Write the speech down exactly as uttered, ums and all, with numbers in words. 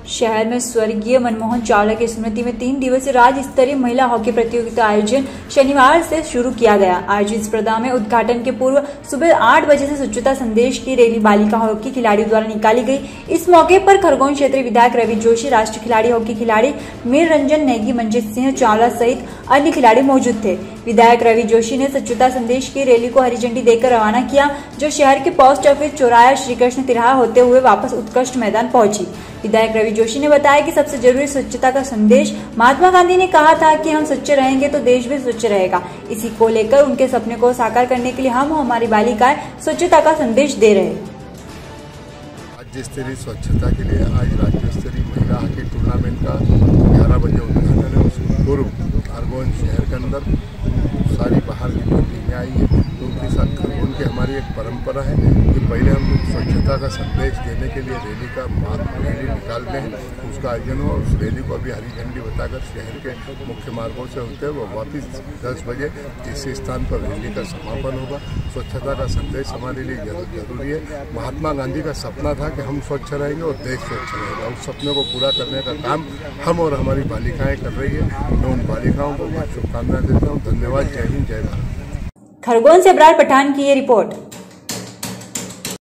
शहर में स्वर्गीय मनमोहन चावला की स्मृति में तीन दिवसीय राज्य स्तरीय महिला हॉकी प्रतियोगिता आयोजन शनिवार से शुरू किया गया। आयोजित स्पर्धा में उद्घाटन के पूर्व सुबह आठ बजे से स्वच्छता संदेश की रैली बालिका हॉकी खिलाड़ियों द्वारा निकाली गई। इस मौके पर खरगोन क्षेत्रीय विधायक रवि जोशी, राष्ट्रीय खिलाड़ी हॉकी खिलाड़ी मीर रंजन नेगी, मंजीत सिंह चावला सहित अन्य खिलाड़ी मौजूद थे। विधायक रवि जोशी ने स्वच्छता संदेश की रैली को हरी झंडी देकर रवाना किया, जो शहर के पोस्ट ऑफिस चौराहा श्री कृष्ण तिराहा होते हुए वापस उत्कृष्ट मैदान पहुंची। विधायक रवि जोशी ने बताया कि सबसे जरूरी स्वच्छता का संदेश। महात्मा गांधी ने कहा था कि हम स्वच्छ रहेंगे तो देश भी स्वच्छ रहेगा। इसी को लेकर उनके सपने को साकार करने के लिए हम हमारी बालिकाएं स्वच्छता का संदेश दे रहे हैं। राज्य स्तरीय स्वच्छता के लिए आज राज्य स्तरीय महिला हॉकी टूर्नामेंट का ग्यारह बजे उद्घाटन है। उसके पूर्व खरगोन शहर के अंदर सारी बाहर की जो टीमें आई है उनके साथ खरगोन की हमारी एक परंपरा है कि पहले हम लोग स्वच्छता का संदेश देने के लिए रैली का रैली निकालते हैं, उसका आयोजन हो और उस रैली को अभी हरी झंडी बताकर शहर के मुख्य मार्गों से होते हुए वापिस दस बजे इसी स्थान पर रैली का समापन होगा। स्वच्छता का संदेश हमारे लिए जरूरी है। महात्मा गांधी का सपना था कि हम स्वच्छ रहेंगे और देश स्वच्छ रहेगा। उस सपने को पूरा करने का काम हम और हमारी बालिकाएं कर रही है। मैं उन बालिकाओं को शुभकामनाएं देता हूँ। धन्यवाद। जय हिंद, जय भारत। खरगोन से अबरार पठान की ये रिपोर्ट।